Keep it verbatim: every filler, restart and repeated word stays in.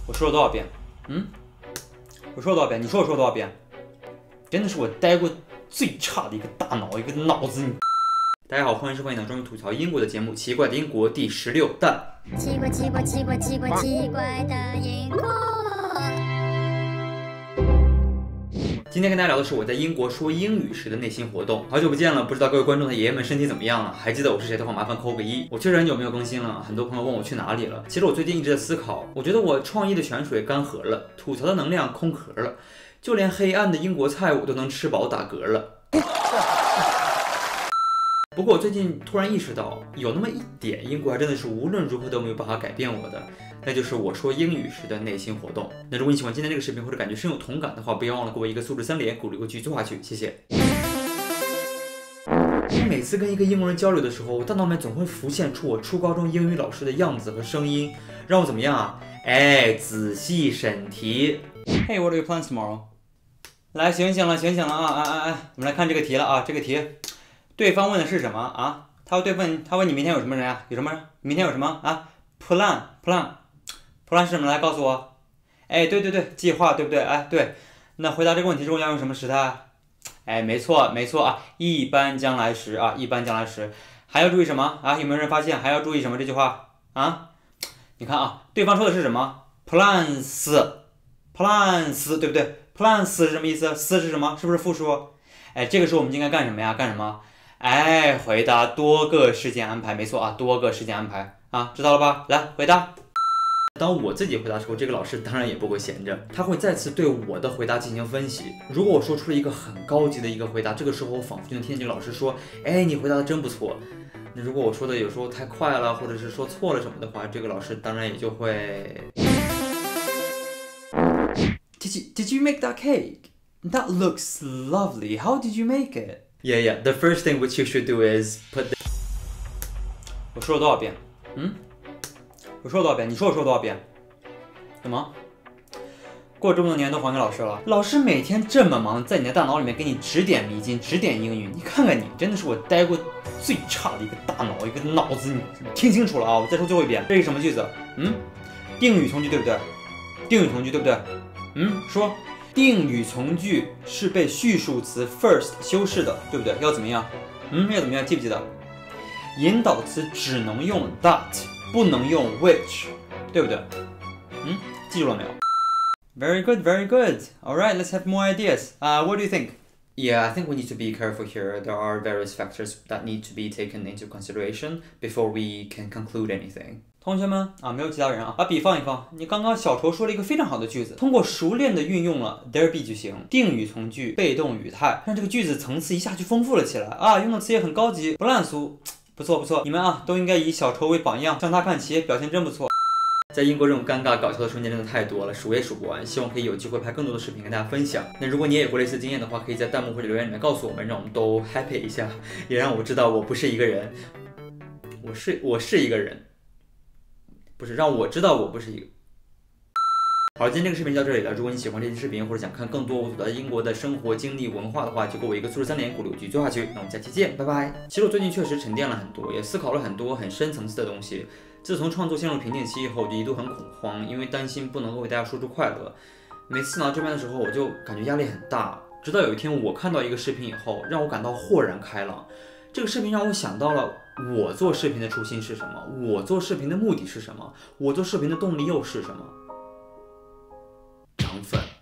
我说了多少遍？嗯，我说了多少遍？你说我说了多少遍？真的是我待过最差的一个大脑，一个脑子。大家好，欢迎收看一档专门吐槽英国的节目《奇怪的英国》第十六弹。 奇怪奇怪奇怪奇怪奇怪的英国。 今天跟大家聊的是我在英国说英语时的内心活动。好久不见了，不知道各位观众的爷爷们身体怎么样了？还记得我是谁的话，麻烦扣个一。我确实很久没有更新了，很多朋友问我去哪里了。其实我最近一直在思考，我觉得我创意的泉水干涸了，吐槽的能量空壳了，就连黑暗的英国菜我都能吃饱打嗝了。不过我最近突然意识到，有那么一点英国还真的是无论如何都没有办法改变我的，那就是我说英语时的内心活动。那如果你喜欢今天这个视频或者感觉深有同感的话，不要忘了给我一个素质三连，鼓励我继续做下去，谢谢。我每次跟一个英国人交流的时候，我大脑里面总会浮现出我初高中英语老师的样子和声音，让我怎么样啊？哎，仔细审题。Hey, what are your plans tomorrow? 来，醒醒了，醒醒了啊啊啊啊！我们来看这个题了啊，这个题。对方问的是什么啊？他对问他问你明天有什么人啊？有什么？明天有什么啊 ？Plan plan plan 是什么？来告诉我。哎，对对对，计划对不对？哎，对。那回答这个问题中要用什么时态？哎，没错没错啊，一般将来时啊，一般将来时。还要注意什么啊？有没有人发现还要注意什么？这句话啊？你看啊，对方说的是什么 ？plans plans 对不对 ？plans 是什么意思？思是什么？是不是复数？哎，这个时候我们应该干什么呀？干什么？哎，回答多个事件安排，没错啊，多个事件安排啊，知道了吧？来回答。当我自己回答的时候，这个老师当然也不会闲着，他会再次对我的回答进行分析。如果我说出了一个很高级的一个回答，这个时候我仿佛就能听见这个老师说：“哎，你回答的真不错。”那如果我说的有时候太快了，或者是说错了什么的话，这个老师当然也就会。Did you did you make that cake? That looks lovely. How did you make it? Yeah, yeah. The first thing which you should do is put the... 我说了多少遍？嗯？我说了多少遍？你说我说了多少遍？怎么？过这么多年都还给老师了？老师每天这么忙，在你的大脑里面给你指点迷津，指点英语。你看看你，真的是我待过最差的一个大脑，一个脑子。你听清楚了啊！我再说最后一遍，这是什么句子？嗯？定语从句对不对？定语从句对不对？嗯？说。定语从句是被序数词 first 修饰的，对不对？要怎么样？嗯，要怎么样？记不记得？引导词只能用 that， 不能用 which， 对不对？嗯，记住了没有 ？Very good, very good. All right, let's have more ideas. Uh, what do you think? Yeah, I think we need to be careful here. There are various factors that need to be taken into consideration before we can conclude anything. 同学们啊，没有其他人啊，把笔放一放。你刚刚小丑说了一个非常好的句子，通过熟练的运用了 there be 句型、定语从句、被动语态，让这个句子层次一下就丰富了起来啊，用的词也很高级，不烂俗，不错不错。你们啊，都应该以小丑为榜样，向他看齐，表现真不错。在英国这种尴尬搞笑的瞬间真的太多了，数也数不完。希望可以有机会拍更多的视频跟大家分享。那如果你也有过类似经验的话，可以在弹幕或者留言里面告诉我们，让我们都 happy 一下，也让我知道我不是一个人，我是我是一个人。不是让我知道我不是一个。好了，今天这个视频就到这里了。如果你喜欢这期视频，或者想看更多我所在英国的生活经历文化的话，就给我一个素质三连，鼓励我继续做下去。那我们下期见，拜拜。其实我最近确实沉淀了很多，也思考了很多很深层次的东西。自从创作陷入瓶颈期以后，就一度很恐慌，因为担心不能够为大家说出快乐。每次拿到这边的时候，我就感觉压力很大。直到有一天，我看到一个视频以后，让我感到豁然开朗。这个视频让我想到了我做视频的初心是什么，我做视频的目的是什么，我做视频的动力又是什么？涨粉。